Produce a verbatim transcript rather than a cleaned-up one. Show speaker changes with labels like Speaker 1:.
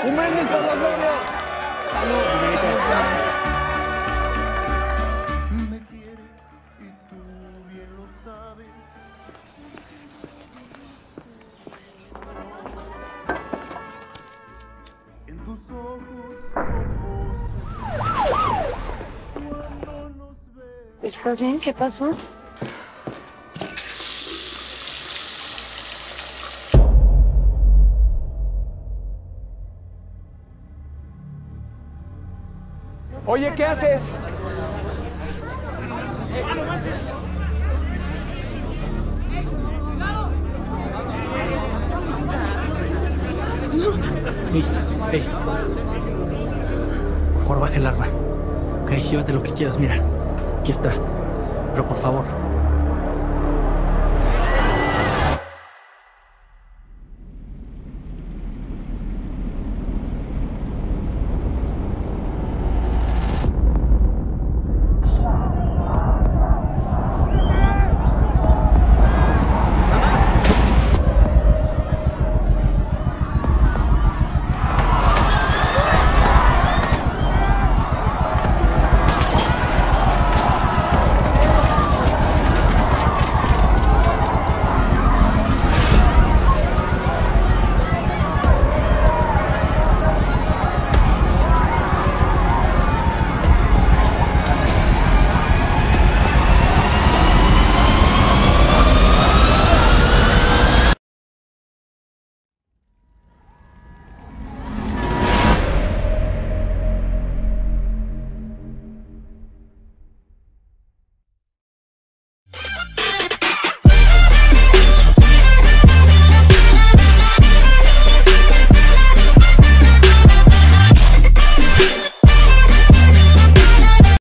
Speaker 1: ¡Un brindis por los novios! ¡Salud! ¡Salud!
Speaker 2: Me quieres y tú bien lo sabes. En tus ojos cuando nos ves.
Speaker 3: ¿Estás bien? ¿Qué pasó?
Speaker 1: Oye, ¿qué haces?
Speaker 4: Ey, ey. Por favor, baja el arma. Ok, llévate lo que quieras, mira. Aquí está. Pero por favor,